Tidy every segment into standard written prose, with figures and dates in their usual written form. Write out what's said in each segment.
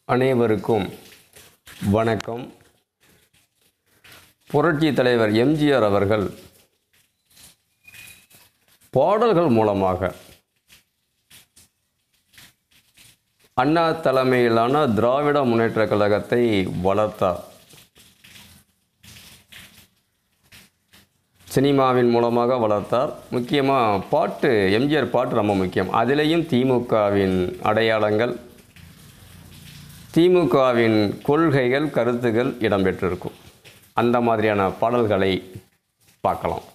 அனைவருக்கும் வணக்கம். புரட்சி தலைவர் எம்ஜிஆர் அவர்கள் பாடல்கள் மூலமாக அண்ணா தலைமையிலான திராவிட முன்னேற்றக் கழகத்தை வளர்த்தார். சினிமாவின் மூலமாக வளர்த்தார். முக்கியமாக பாட்டு, எம்ஜிஆர் பாட்டு ரொம்ப முக்கியம். அதிலேயும் திமுகவின் அடையாளங்கள், திமுகவின் கொள்கைகள், கருத்துகள் இடம்பெற்றிருக்கும். அந்த மாதிரியான பாடல்களை பார்க்கலாம்.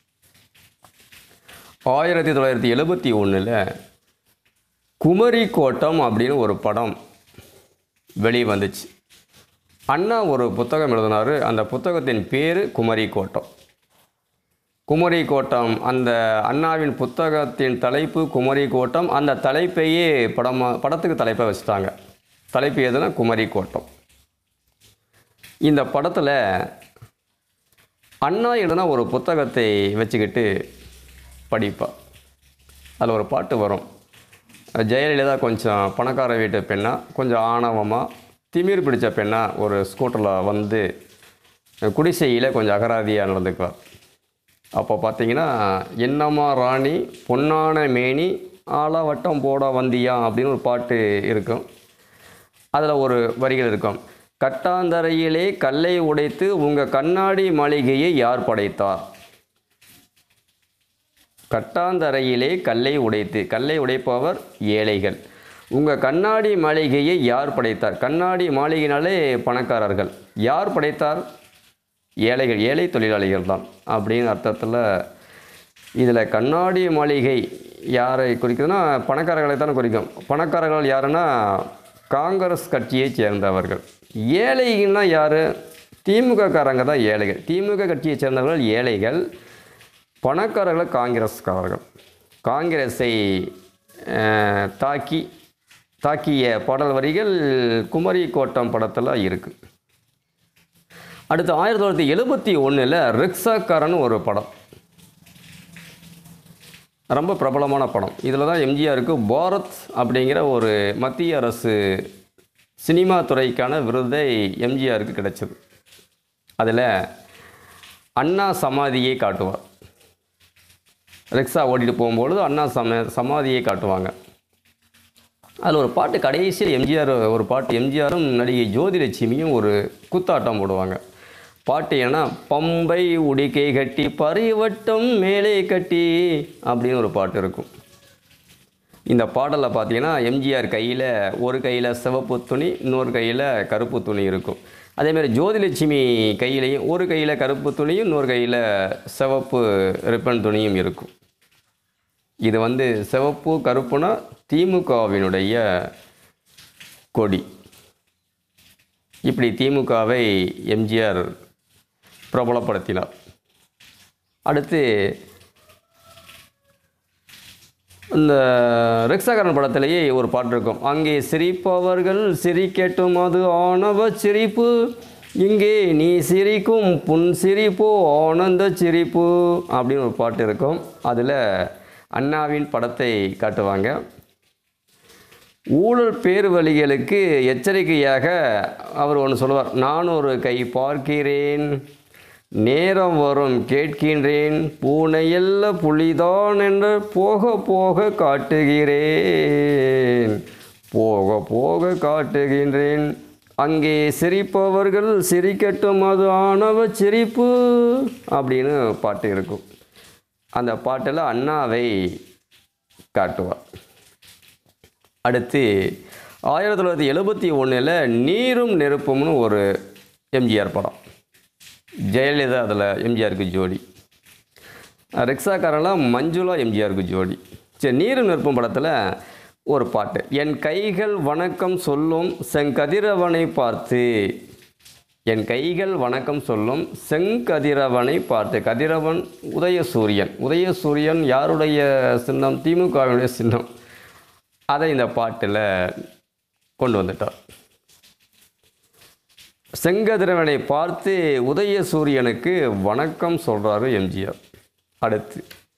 1971 குமரி கோட்டம் அப்படின்னு ஒரு படம் வெளிவந்துச்சு. அண்ணா ஒரு புத்தகம் எழுதினார். அந்த புத்தகத்தின் பேர் குமரி கோட்டம். குமரி கோட்டம், அந்த அண்ணாவின் புத்தகத்தின் தலைப்பு குமரி கோட்டம். அந்த தலைப்பையே படத்துக்கு தலைப்பை வச்சுட்டாங்க. தலைப்பு எதுனா குமரி கோட்டம். இந்த படத்தில் அண்ணா எழுதின ஒரு புத்தகத்தை வச்சுக்கிட்டு படிப்பார். அதில் ஒரு பாட்டு வரும். ஜெயலலிதா கொஞ்சம் பணக்கார வீட்டு பெண்ணா, கொஞ்சம் ஆணவமாக திமிர் பிடிச்ச பெண்ணா ஒரு ஸ்கூட்டரில் வந்து குடிசையில் கொஞ்சம் அகராதியாக நடந்துக்குவார். அப்போ பார்த்தீங்கன்னா, என்னம்மா ராணி பொன்னான மேனி ஆலவட்டம் போட வந்தியா அப்படின்னு ஒரு பாட்டு இருக்கும். அதில் ஒரு வரிகள் இருக்கும். கட்டாந்தரையிலே கல்லை உடைத்து உங்கள் கண்ணாடி மாளிகையை யார் படைத்தார்? கட்டாந்தரையிலே கல்லை உடைத்து, கல்லை உடைப்பவர் ஏழைகள். உங்கள் கண்ணாடி மாளிகையை யார் படைத்தார்? கண்ணாடி மாளிகைனாலே பணக்காரர்கள். யார் படைத்தார்? ஏழைகள், ஏழை தொழிலாளிகள் தான் அப்படின்னு அர்த்தத்தில். இதில் கண்ணாடி மாளிகை யாரை குறிக்குதுன்னா பணக்காரர்களை தான் குறிக்கும். பணக்காரர்கள் யாருன்னா காங்கிரஸ் கட்சியை சேர்ந்தவர்கள். ஏழைகள்னா யார்? திமுக காரங்க தான் ஏழைகள். திமுக கட்சியை சேர்ந்தவர்கள் ஏழைகள். பணக்காரர்கள் காங்கிரஸ்காரர்கள். காங்கிரஸை தாக்கிய பாடல் வரிகள் குமரி கோட்டம் படத்தில் இருக்குது. அடுத்து 1971 ரிக்ஷாக்காரன் ஒரு படம், ரொம்ப பிரபலமான படம். இதில் தான் எம்ஜிஆருக்கு பாரத் அப்படிங்கிற ஒரு மத்திய அரசு சினிமா துறைக்கான விருதை எம்ஜிஆருக்கு கிடைச்சது. அதில் அண்ணா சமாதியை காட்டுவார். ரிக்ஷா ஓட்டிகிட்டு போகும்பொழுது அண்ணா சமாதியை காட்டுவாங்க. அதில் ஒரு பாட்டு கடைசியில் எம்ஜிஆர் ஒரு பாட்டு, எம்ஜிஆரும் நடிகை ஜோதிலட்சுமியும் ஒரு குத்தாட்டம் போடுவாங்க. பாட்டு ஏன்னா, பம்பை உடிக்கை கட்டி பரிவட்டம் மேலே கட்டி அப்படின்னு ஒரு பாட்டு இருக்கும். இந்த பாடலில் பார்த்தீங்கன்னா எம்ஜிஆர் கையில் ஒரு கையில் சிவப்பு துணி, இன்னொரு கையில் கருப்பு துணி இருக்கும். அதேமாதிரி ஜோதிலட்சுமி கையிலையும் ஒரு கையில் கருப்பு துணியும் இன்னொரு கையில் சிவப்பு ரிப்பன் துணியும் இருக்கும். இது வந்து சிவப்பு கருப்புனா திமுகவினுடைய கொடி. இப்படி திமுகவை எம்ஜிஆர் பிரபலப்படுத்தினார். அடுத்து இந்த ரிக்ஷாக்காரன் படத்திலேயே ஒரு பாட்டு இருக்கும். அங்கே சிரிப்பவர்கள் சிரிக்கட்டும் அது ஆணவ சிரிப்பு, இங்கே நீ சிரிக்கும் புன் சிரிப்போ ஆனந்த சிரிப்பு அப்படின்னு ஒரு பாட்டு இருக்கும். அதில் அண்ணாவின் படத்தை காட்டுவாங்க. ஊழல் பேர்வழிகளுக்கு எச்சரிக்கையாக அவர் ஒன்று சொல்லுவார். நான் ஒரு கை பார்க்கிறேன், நேரம் வரும் கேட்கின்றேன், பூனையல்ல புலிதான் என்று போக போக காட்டுகிறேன், போக போக காட்டுகின்றேன். அங்கே சிரிப்பவர்கள் சிரிக்கட்டும் அது ஆணவ சிரிப்பு அப்படின்னு பாட்டு இருக்கும். அந்த பாட்டில் அண்ணாவை காட்டுவார். அடுத்து 1971 நீரும் நெருப்பும்னு ஒரு எம்ஜிஆர் படம். ஜெயலலிதா அதில் எம்ஜிஆருக்கு ஜோடி. ரிக்ஷாக்காரெல்லாம் மஞ்சுளா எம்ஜிஆருக்கு ஜோடி. சரி, நீரும் நெருப்பும் படத்தில் ஒரு பாட்டு. என் கைகள் வணக்கம் சொல்லும் செங்கதிரவனை பார்த்து, என் கைகள் வணக்கம் சொல்லும் செங்கதிரவனை பார்த்து. கதிரவன் உதயசூரியன். உதயசூரியன் யாருடைய சின்னம்? திமுகவினுடைய சின்னம். அதை இந்த பாட்டில் கொண்டு வந்துட்டார். செங்கதிரவனை பார்த்து உதயசூரியனுக்கு வணக்கம் சொல்கிறாரு எம்ஜிஆர். அடுத்து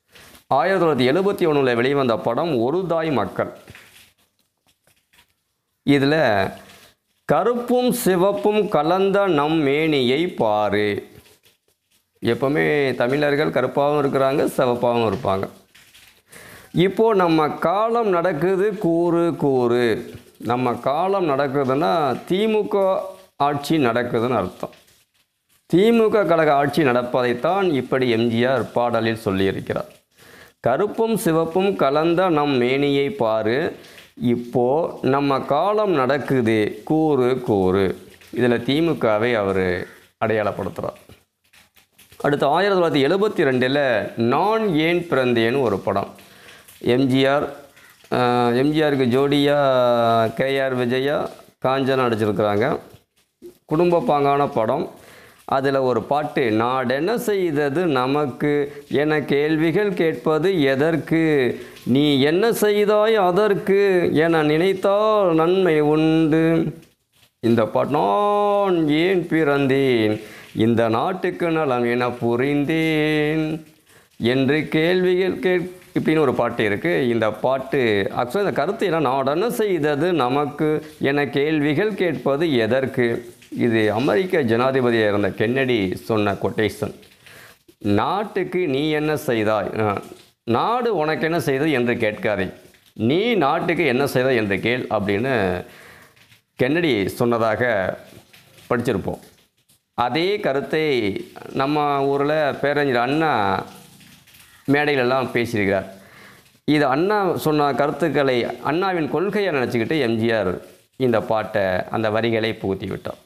1971 வெளிவந்த படம் ஒரு தாய் மக்கள். இதில் கருப்பும் சிவப்பும் கலந்த நம் மேனியை பாரு. எப்போவுமே தமிழர்கள் கருப்பாகவும் இருக்கிறாங்க, சிவப்பாகவும் இருப்பாங்க. இப்போது நம்ம காலம் நடக்குது கூறு கூறு. நம்ம காலம் நடக்குதுன்னா திமுக ஆட்சி நடக்குதுன்னு அர்த்தம். திமுக கழக ஆட்சி நடப்பதைத்தான் இப்படி எம்ஜிஆர் பாடலில் சொல்லியிருக்கிறார். கருப்பும் சிவப்பும் கலந்த நம் மேனியை பாரு, இப்போ நம்ம காலம் நடக்குது கூறு கூறு. இதில் திமுகவை அவர் அடையாளப்படுத்துகிறார். அடுத்து 1972 நான் ஏன் பிறந்தேன்னு ஒரு படம். எம்ஜிஆருக்கு ஜோடியாக கேஆர் விஜயா, காஞ்சனா நடிச்சிருக்கிறாங்க. குடும்ப பாங்கான படம். அதில் ஒரு பாட்டு, நாடென்ன செய்தது நமக்கு என கேள்விகள் கேட்பது எதற்கு, நீ என்ன செய்தாய் அதற்கு என நினைத்தால் நன்மை உண்டு. இந்த பாட்டு, நான் ஏன் பிறந்தேன் இந்த நாட்டுக்கு நலம் என புரிந்தேன் என்று கேள்விகள் இப்படின்னு ஒரு பாட்டு இருக்குது. இந்த பாட்டு ஆக்சுவலாக இந்த கருத்து என்ன, நாடென்ன செய்தது நமக்கு என கேள்விகள் கேட்பது எதற்கு. இது அமெரிக்க ஜனாதிபதியாக இருந்த கென்னடி சொன்ன கொட்டேஷன். நாட்டுக்கு நீ என்ன செய்தாய், நாடு உனக்கு என்ன செய்தது என்று கேட்காதே, நீ நாட்டுக்கு என்ன செய்தாய் என்று கேள் அப்படின்னு கென்னடி சொன்னதாக படிச்சிருப்போம். அதே கருத்தை நம்ம ஊரில் பேரறிஞர் அண்ணா மேடையிலெல்லாம் பேசியிருக்கிறார். இது அண்ணா சொன்ன கருத்துக்களை அண்ணாவின் கொள்கையை நினச்சிக்கிட்டு எம்ஜிஆர் இந்த பாட்டை அந்த வரிகளை புகுத்தி விட்டார்.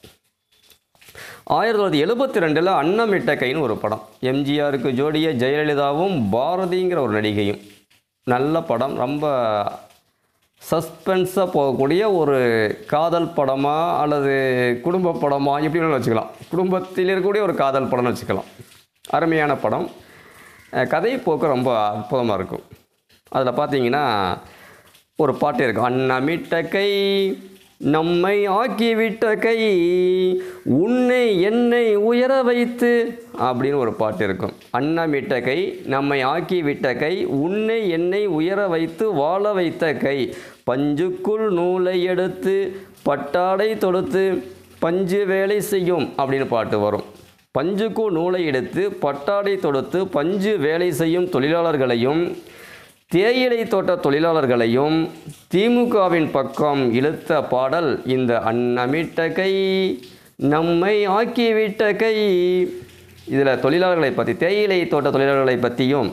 1972 அன்னமிட்ட கைன்னு ஒரு படம். எம்ஜிஆருக்கு ஜோடிய ஜெயலலிதாவும் பாரதிங்கிற ஒரு நடிகையும். நல்ல படம், ரொம்ப சஸ்பென்ஸாக போகக்கூடிய ஒரு காதல் படமாக அல்லது குடும்ப படமாக எப்படின்னு வச்சுக்கலாம். குடும்பத்தில் இருக்கக்கூடிய ஒரு காதல் படம்னு வச்சுக்கலாம். அருமையான படம். கதை போக்கு ரொம்ப அற்புதமாக இருக்கும். அதில் பார்த்தீங்கன்னா ஒரு பாட்டு இருக்கும், அன்னமிட்ட கை நம்மை ஆக்கிவிட்ட கை உன்னை என்னை உயர வைத்து அப்படின்னு ஒரு பாட்டு இருக்கும். அன்னமிட்ட கை நம்மை ஆக்கிவிட்ட கை உன்னை என்னை உயர வைத்து வாழ வைத்த கை பஞ்சுக்குள் நூலை எடுத்து பட்டாடை தொடுத்து பஞ்சு வேலை செய்யும் அப்படின்னு பாட்டு வரும். பஞ்சுக்குள் நூலை எடுத்து பட்டாடை தொடுத்து பஞ்சு வேலை செய்யும் தொழிலாளர்களையும் தேயிலை தோட்ட தொழிலாளர்களையும் திமுகவின் பக்கம் இழுத்த பாடல் இந்த அன்னமிட்ட கை நம்மை ஆக்கிவிட்ட கை. இதில் தொழிலாளர்களை பற்றி, தேயிலை தோட்ட தொழிலாளர்களை பற்றியும்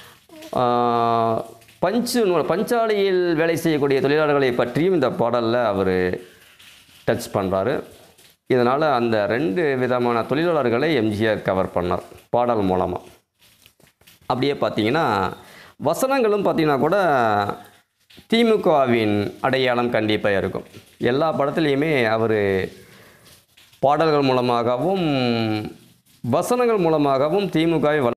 பஞ்சாலையில் வேலை செய்யக்கூடிய தொழிலாளர்களை பற்றியும் இந்த பாடலில் அவர் டச் பண்ணுறாரு. இதனால் அந்த 2 விதமான தொழிலாளர்களை எம்ஜிஆர் கவர் பண்ணார் பாடல் மூலமாக. அப்படியே பார்த்தீங்கன்னா வசனங்களும் பார்த்தீங்கன்னா கூட திமுகவின் அடையாளம் கண்டிப்பாக இருக்கும். எல்லா படத்துலேயுமே அவர் பாடல்கள் மூலமாகவும் வசனங்கள் மூலமாகவும் திமுகவை